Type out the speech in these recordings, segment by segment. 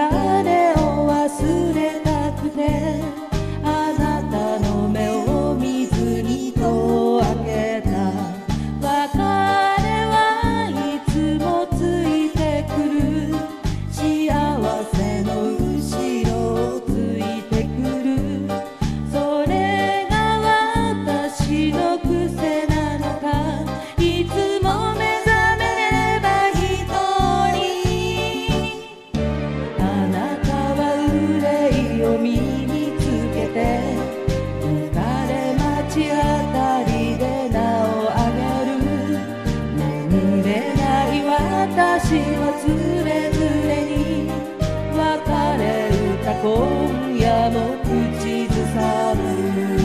れを忘れたくてあなたの目を見ずに戸を開けた。別れはいつもついてくる、幸せの後ろをついてくる。それが私の癖なのか、いつも目覚めれば一人。あなたは憂いを身につけて浮かれ街あたりで名を上げる。眠れない私はつれづれに別れ歌今夜も口ずさむ。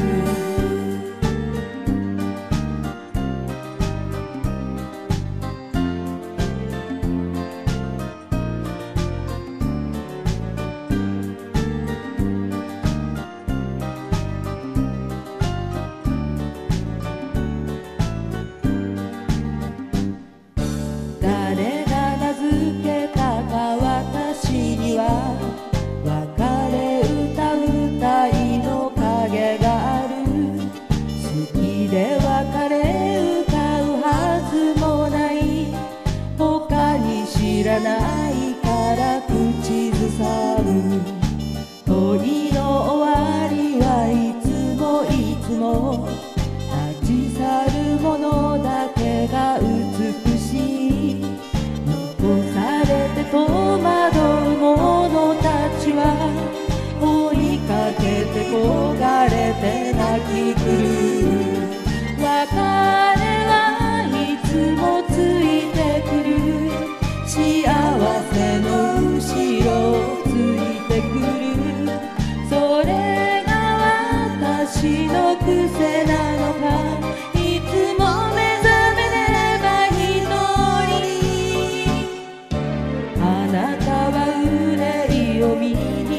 誰が名付けたか私には別れ歌うたいの影がある。好きで別れ歌うはずもない、他に知らないから口ずさむ。恋の終わりはいつもいつも立ち去るものだけが美しい。残されて戸惑う者たちは追いかけて焦がれて泣き狂う。別れはいつもついてくる、幸せの後ろをついてくる。それが私の癖なのか、いつも目覚めれば一人。あなたは憂いを身に